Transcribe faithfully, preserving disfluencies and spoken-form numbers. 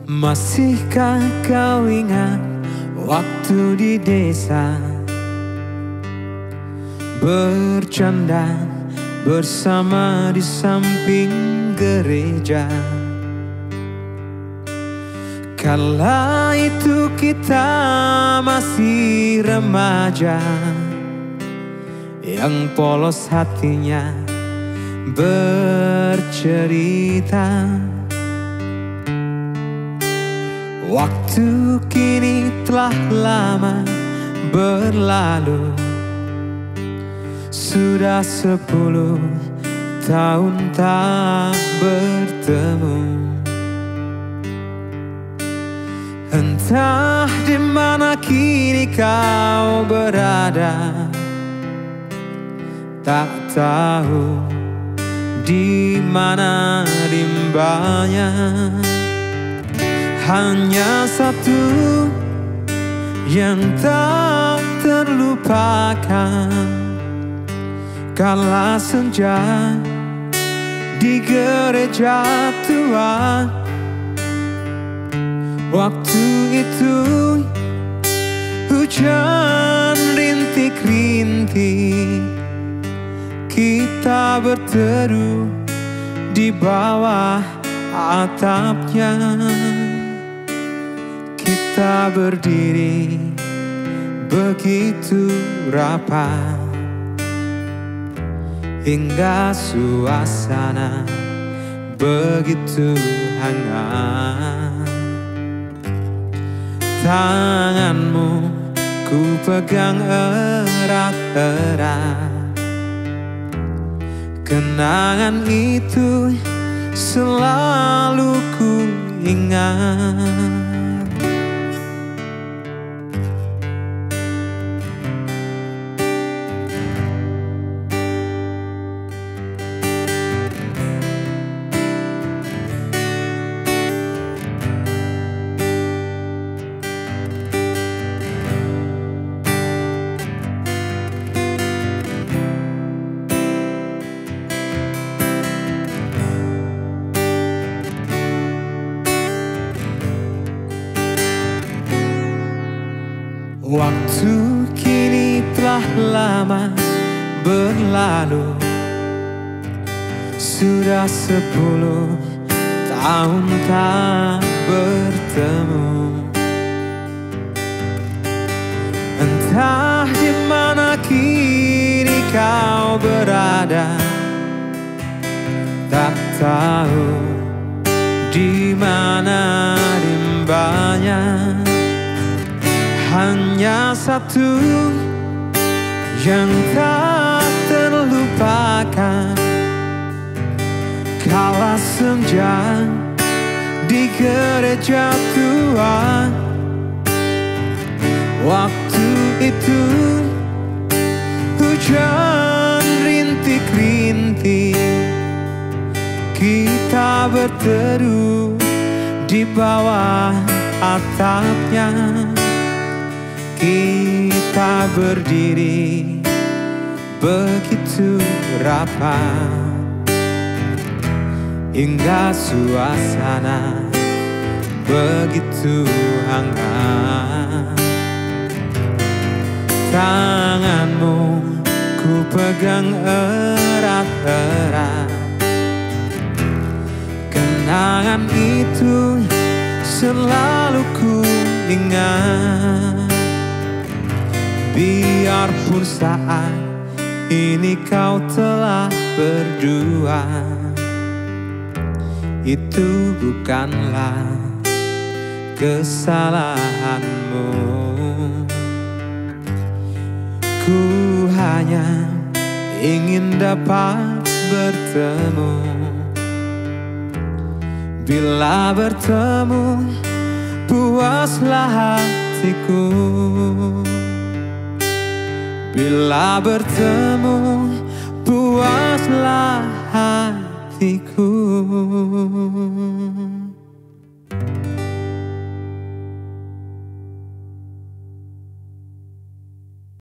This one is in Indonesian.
Masihkah kau ingat waktu di desa, bercanda bersama di samping gereja? Kala itu kita masih remaja, yang polos hatinya bercerita. Waktu kini telah lama berlalu, sudah sepuluh tahun tak bertemu. Entah di mana kini kau berada, tak tahu di mana rimbanya. Hanya satu yang tak terlupakan, kala senja di gereja tua. Waktu itu hujan rintik-rintik, kita berteduh di bawah atapnya. Kita berdiri begitu rapat, hingga suasana begitu hangat. Tanganmu ku pegang erat-erat, kenangan itu selalu ku ingat. Waktu kini telah lama berlalu, sudah sepuluh tahun tak bertemu. Entah di mana kini kau berada, tak tahu di mana rimbanya. Hanya satu yang tak terlupakan, kala senja di gereja tua. Waktu itu hujan rintik-rintik, kita berteduh di bawah atapnya. Kita berdiri begitu rapat, hingga suasana begitu hangat. Tanganmu ku pegang erat-erat, kenangan itu selalu ku ingat. Biarpun saat ini kau telah berdua, itu bukanlah kesalahanmu. Ku hanya ingin dapat bertemu. Bila bertemu, puaslah hatiku. Bila bertemu, puaslah hatiku.